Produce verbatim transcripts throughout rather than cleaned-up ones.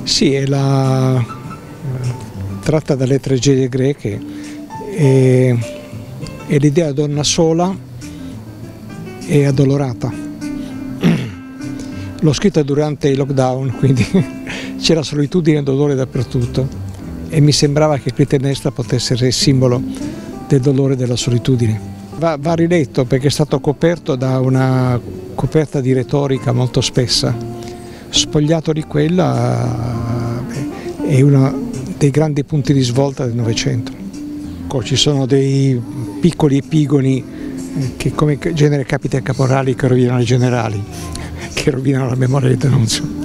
Sì, è la, tratta dalle tragedie greche, è, è l'idea donna sola e addolorata. L'ho scritta durante il lockdown, quindi c'era solitudine e dolore dappertutto e mi sembrava che Clitennestra potesse essere il simbolo del dolore e della solitudine. Va, va riletto perché è stato coperto da una coperta di retorica molto spessa. Spogliato di quella è uno dei grandi punti di svolta del Novecento. Ci sono dei piccoli epigoni che, come genere capita ai caporali, che rovinano i generali, che rovinano la memoria di D'Annunzio.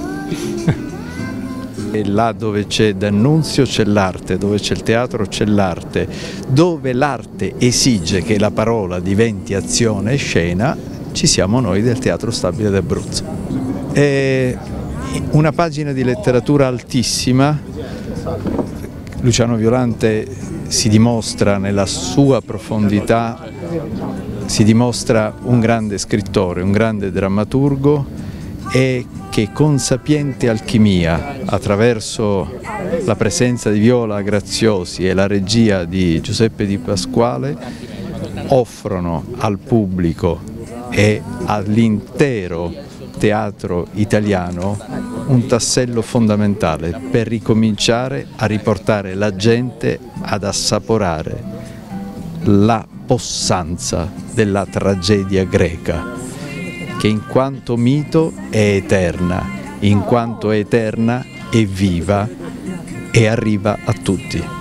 E là dove c'è D'Annunzio c'è l'arte, dove c'è il teatro c'è l'arte, dove l'arte esige che la parola diventi azione e scena, ci siamo noi del Teatro Stabile d'Abruzzo. È una pagina di letteratura altissima. Luciano Violante si dimostra nella sua profondità, si dimostra un grande scrittore, un grande drammaturgo e che con sapiente alchimia, attraverso la presenza di Viola Graziosi e la regia di Giuseppe Di Pasquale, offrono al pubblico e all'intero teatro italiano un tassello fondamentale per ricominciare a riportare la gente ad assaporare la possanza della tragedia greca, che in quanto mito è eterna, in quanto è eterna è viva e arriva a tutti.